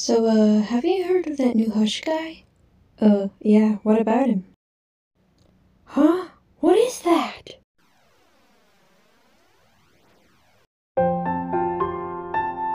So, have you heard of that new Hush guy? Yeah, what about him? Huh?